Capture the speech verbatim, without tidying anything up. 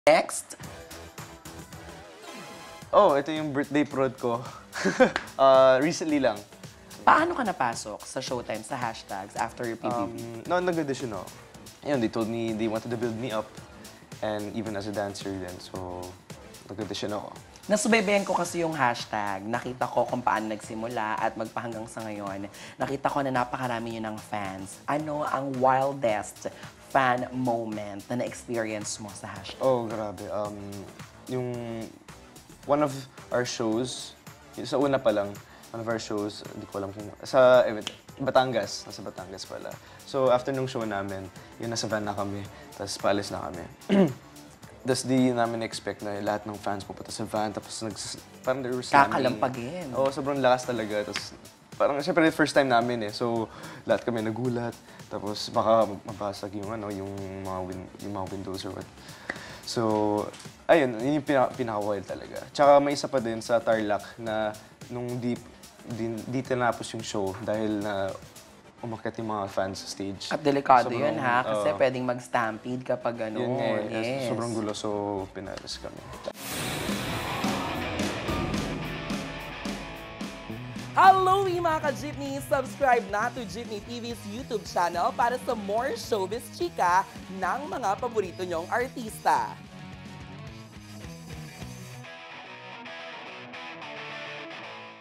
Next. Oh, ito yung birthday prod ko. uh, recently lang. Paano ka napasok sa Showtime, sa hashtags, after your P B B? Um, no, nag-audition ako. Yun, they told me they wanted to build me up. And even as a dancer din. So, nag-audition ako. Nasubaybayan ko kasi yung hashtag. Nakita ko kung paano nagsimula at magpahanggang sa ngayon. Nakita ko na napakarami nyo ng fans. Ano ang wildest fan moment na na-experience mo sa hashtag? Oh, grabe. Um, yung one of our shows, sa una pa lang, one of our shows, hindi ko alam kung, sa eh, Batangas, nasa Batangas pala. So after nung show namin, yun nasa van na kami, tapos paalis na kami. Tapos di namin expect na lahat ng fans pupunta sa van, tapos nag, parang there was kakalampagin. Oo, oh, sobrang lakas talaga. Tapos parang syempre first time namin eh, so lahat kami nagulat. Tapos baka mabasag yung ano, yung mga, win, yung mga windows or what. So, ayun, yun yung pinaka-wild talaga. Tsaka may isa pa din sa Tarlac na nung di, di, di tinapos yung show dahil na umakyat yung mga fans sa stage. At delikado sobrang, yun ha, kasi uh, pwedeng mag-stampede kapag ano. Yun nga, yes. Sobrang gulo, so pinalis kami. Hello mga ka-Jeepney! Subscribe na to Jeepney T V's YouTube channel para sa more showbiz chika ng mga paborito nyong artista.